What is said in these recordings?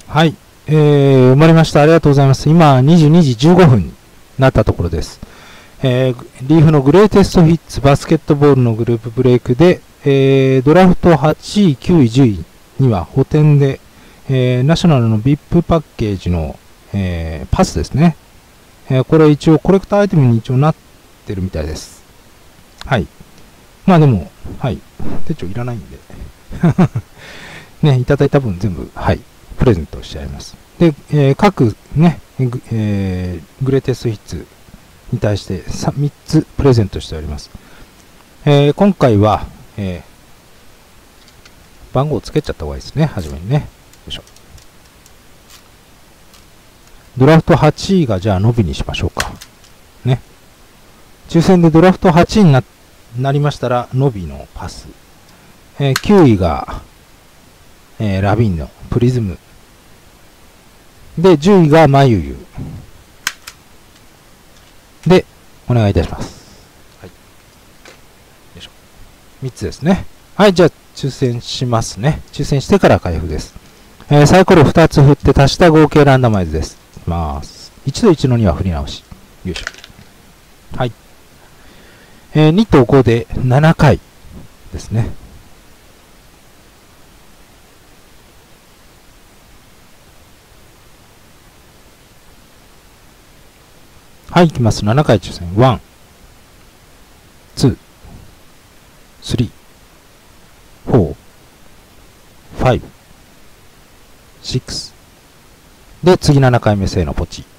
はい。生まれました。ありがとうございます。今、22時15分になったところです。リーフのグレイテストヒッツバスケットボールのグループブレイクで、ドラフト8位、9位、10位には補填で、ナショナルの VIP パッケージの、パスですね。これ一応コレクターアイテムに一応なってるみたいです。はい。まあでも、はい。手帳いらないんで。ね、いただいた分全部、はい。プレゼントしちゃいます。で、各ね、グレイテストヒッツに対して 3つプレゼントしております。今回は、番号をつけちゃった方がいいですね。はじめにね。よいしょ。ドラフト8位がじゃあ伸びにしましょうか。ね。抽選でドラフト8位になりましたら、伸びのパス。9位が、ラビンのプリズム。で、10位がマユユ。で、お願いいたします。はい。よいしょ。3つですね。はい、じゃあ、抽選しますね。抽選してから開封です。サイコロ2つ振って足した合計ランダマイズです。いきます。1と1の2は振り直し。よいしょ。はい。2と5で7回ですね。はい、いきます。7回抽選。1、2、3、4、5、6。で、次7回目、せーの、ポチ。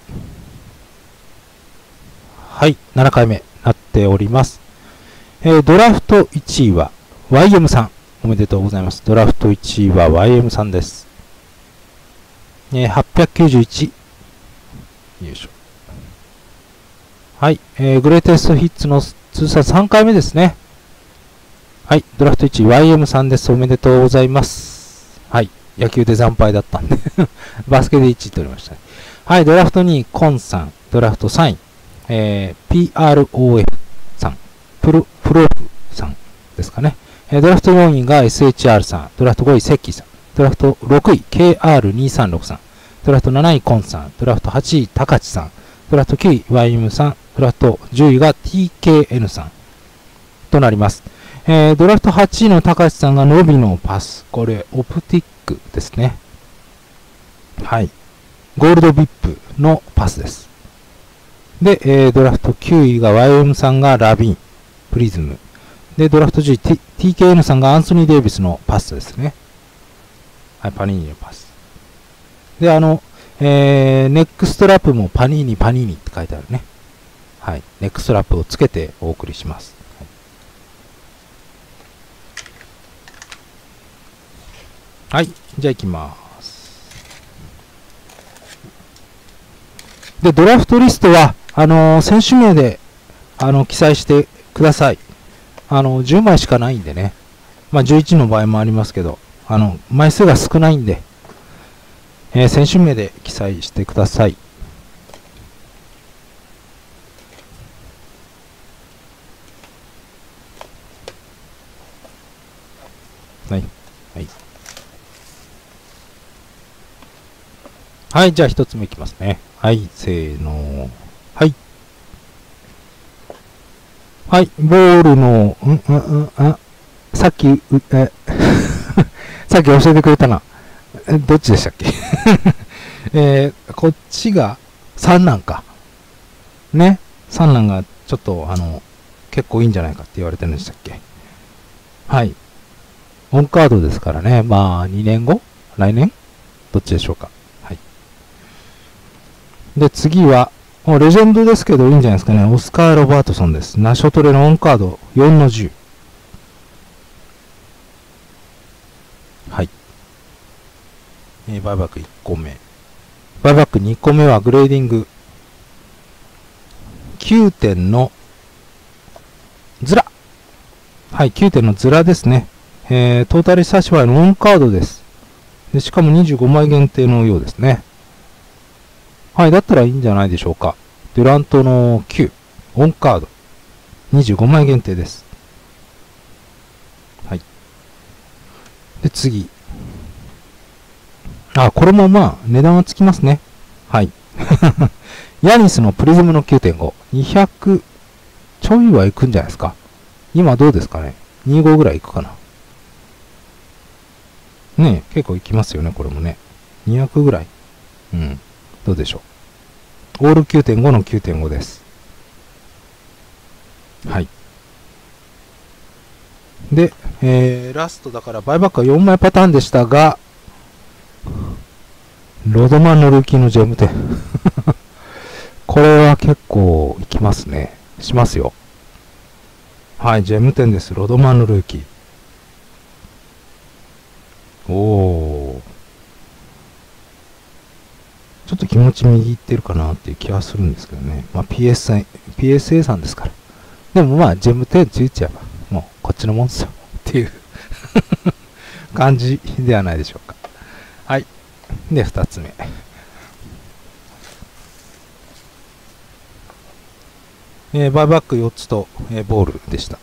はい、7回目、なっております。ドラフト1位は YM さん。おめでとうございます。ドラフト1位は YM さんです。891。よいしょ。はい、グレイテストヒッツの通算3回目ですね。はい、ドラフト1位 YM さんです。おめでとうございます。はい、野球で惨敗だったんでバスケで1位取りました、ね。はい、ドラフト2位、コンさん。ドラフト3位、PROF さん。プロフさんですかね。ドラフト4位が SHR さん。ドラフト5位、セッキーさん。ドラフト6位、KR236 さん。ドラフト7位、コンさん。ドラフト8位、高知さん。ドラフト9位、YM さん。ドラフト10位が TKN さんとなります。ドラフト8位の高橋さんが伸びのパス。これ、オプティックですね。はい。ゴールドビップのパスです。で、ドラフト9位が YM さんがラビン、プリズム。で、ドラフト10位、TKN さんがアンソニー・デイビスのパスですね。はい、パニーニのパス。で、ネックストラップもパニーニ、パニーニって書いてあるね。はい。ネックストラップをつけてお送りします。はい。じゃあ行きます。で、ドラフトリストは、選手名で、記載してください。10枚しかないんでね。まあ、11の場合もありますけど、枚数が少ないんで、選手名で記載してください。はい。はい。はい、じゃあ一つ目いきますね。はい、せーの。はい。はい、ボールの、さっき、さっき教えてくれたな。どっちでしたっけこっちが三男か。ね。三男がちょっと、結構いいんじゃないかって言われてるんでしたっけ。はい。オンカードですからね。まあ、2年後来年どっちでしょうか。はい。で、次は、もうレジェンドですけどいいんじゃないですかね。オスカー・ロバートソンです。ナショトレのオンカード4の10。はい。バイバック1個目。バイバック2個目はグレーディング。9点のズラ。はい、9点のズラですね。トータルサーシファイのオンカードです。で、しかも25枚限定のようですね。はい、だったらいいんじゃないでしょうか。デュラントの9、オンカード。25枚限定です。はい。で、次。 あ、これもまあ、値段はつきますね。はい。ヤニスのプリズムの 9.5。200ちょいはいくんじゃないですか。今どうですかね。25ぐらいいくかな。ねえ、結構いきますよね、これもね。200ぐらい。うん。どうでしょう。オール 9.5 の 9.5 です。はい。で、ラストだからバイバックは4枚パターンでしたが、ロドマンのルーキーのジェム10。これは結構いきますね。しますよ。はい、ジェム10です。ロドマンのルーキー。おー。ちょっと気持ち右いってるかなっていう気はするんですけどね。まあ PSA さんですから。でもまあジェム10ついちゃえば、もうこっちのもんですよ。っていう感じではないでしょうか。はい。で、2つ目。バイバック4つと、ボールでした。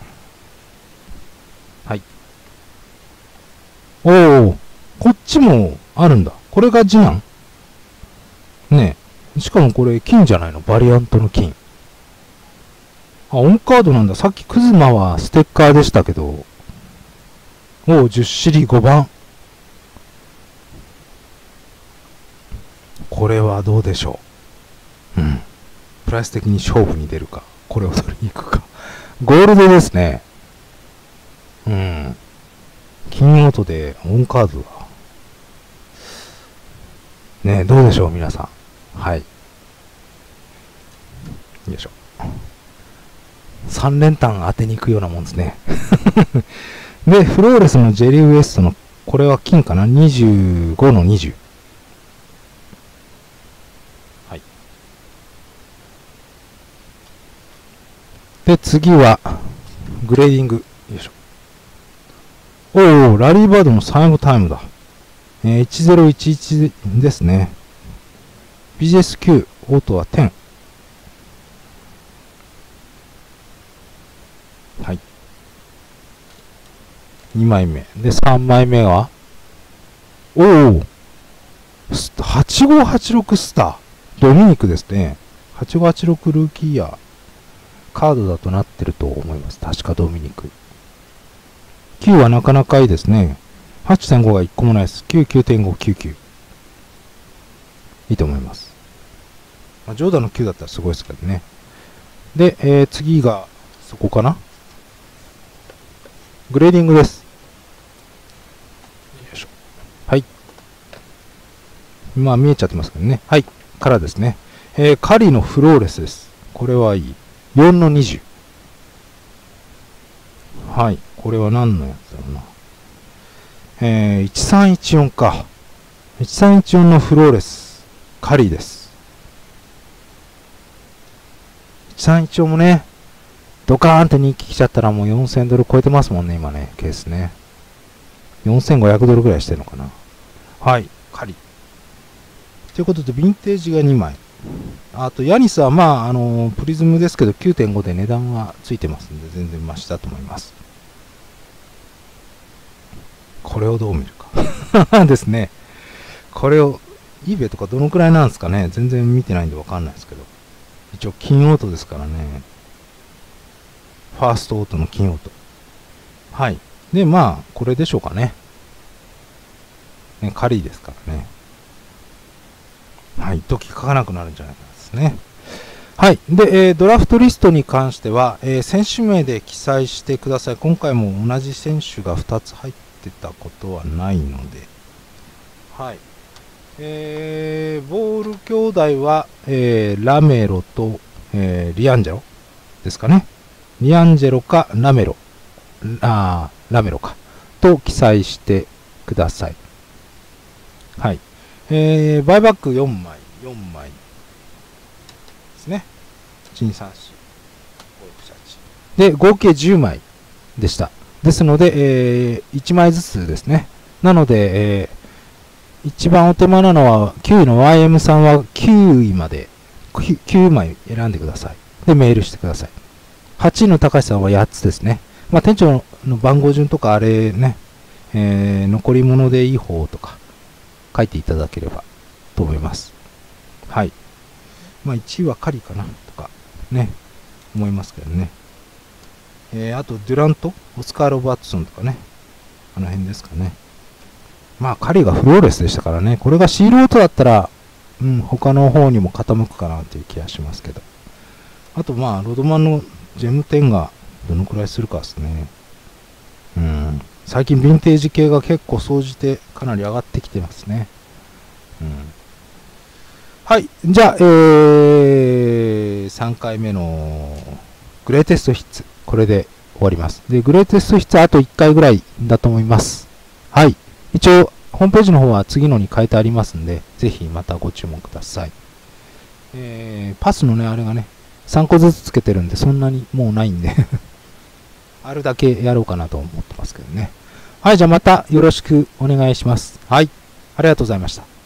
はい。おー、こっちもあるんだ。これが次男ねえ。しかもこれ金じゃないの？バリアントの金。あ、オンカードなんだ。さっきクズマはステッカーでしたけど。おー、10シリ5番。これはどうでしょう。うん。プライス的に勝負に出るか。これを取りに行くか。ゴールドですね。うん。金音でオンカードが。ねえ、どうでしょう、皆さん。はい。よいしょ。3連単当てに行くようなもんですね。で、フローレスのジェリーウエストの、これは金かな ?25 の20。はい。で、次は、グレーディング。よいしょ。おー、ラリーバードの最後タイムだ。1011ですね。BGS9、オートは10。はい。2枚目。で、3枚目はおお8586スター。ドミニクですね。8586ルーキーイヤー。カードだとなってると思います。確かドミニク。9はなかなかいいですね。8.5 が1個もないです。9、9.5、99。いいと思います。まあ、ジョーダンの9だったらすごいですけどね。で、次が、そこかな。グレーディングです。よいしょ。はい。まあ見えちゃってますけどね。はい。からですね。カリのフローレスです。これはいい。4の20。はい。これは何のやつだろうな。1314か。1314のフローレス。カリです。1314もね、ドカーンって人気来ちゃったらもう4000ドル超えてますもんね、今ね、ケースね。4500ドルぐらいしてるのかな。はい、カリ。ということで、ヴィンテージが2枚。あと、ヤニスはまあ、プリズムですけど、9.5 で値段はついてますんで、全然マシだと思います。これをどう見るか。ですね。これを、eBay とかどのくらいなんですかね。全然見てないんでわかんないですけど。一応、金オートですからね。ファーストオートの金オート。はい。で、まあ、これでしょうかね。ね、カリーですからね。はい。一時書かなくなるんじゃないかですね。はい。で、ドラフトリストに関しては、選手名で記載してください。今回も同じ選手が2つ入ってたことはないので。はい。ボール兄弟は、ラメロと、リアンジェロですかね。リアンジェロかラメロ。ラメロか。と記載してください。はい。バイバック4枚。4枚。ですね。1、2、3、4、5、6、7、8。で、合計10枚でした。ですので、1枚ずつですね。なので、一番お手間なのは、9位の YM さんは9位まで、9枚選んでください。で、メールしてください。8位の高橋さんは8つですね。まあ、店長の番号順とかあれね、残り物でいい方とか、 書いていただければと思います。はい。まあ1位はカリかなとかね、思いますけどね。あとデュラント、オスカー・ロバートソンとかね、あの辺ですかね。まあカリがフローレスでしたからね、これがシールオートだったら、他の方にも傾くかなという気がしますけど。あとまあ、ロドマンのジェム10がどのくらいするかですね。最近ヴィンテージ系が結構総じてかなり上がってきてますね。はい。じゃあ、3回目のグレイテストヒッツ。これで終わります。で、グレイテストヒッツはあと1回ぐらいだと思います。はい。一応、ホームページの方は次のに変えてありますんで、ぜひまたご注文ください。パスのね、あれがね、3個ずつつけてるんで、そんなにもうないんであるだけやろうかなと思ってますけどね。はい、じゃあまたよろしくお願いします。はい、ありがとうございました。